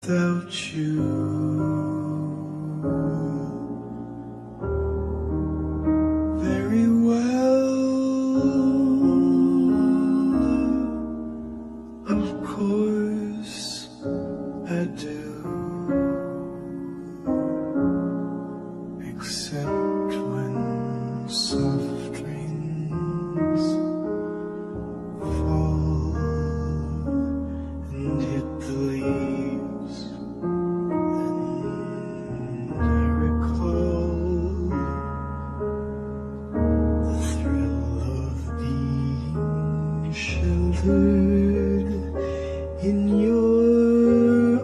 without you. Very well, of course I do, except when soft rains fall and hit the leaves. Then I recall the thrill of being sheltered in your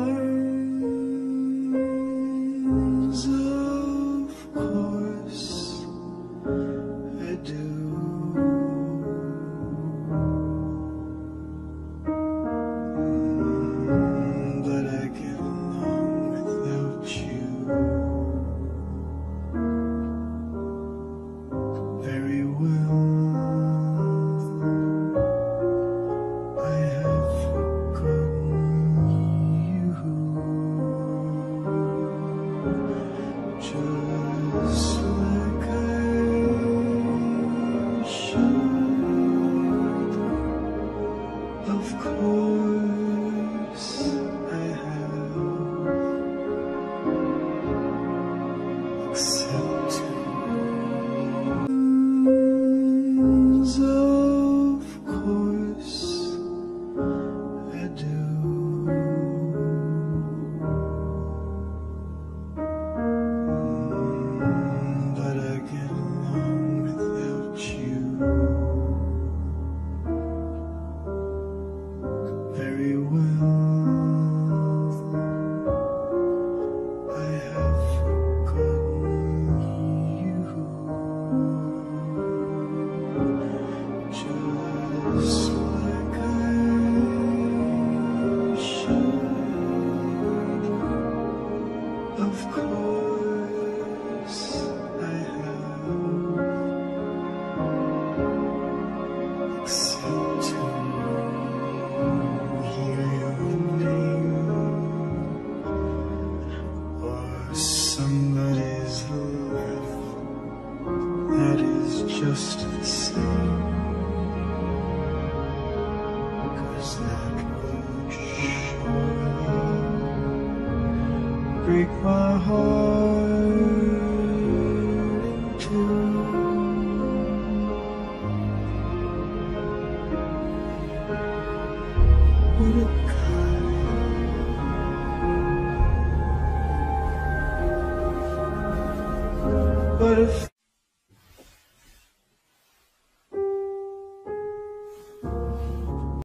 arms. Of course I do. But I get along without you very well. I have forgotten you, just like I should. Of course I have, except of course I do. But I get along without you very well. I have forgotten you, just like I should. Of course I have, except to hear your name or somebody's laugh. That is just the same, 'cause that would surely break my heart in two. What a guy. But if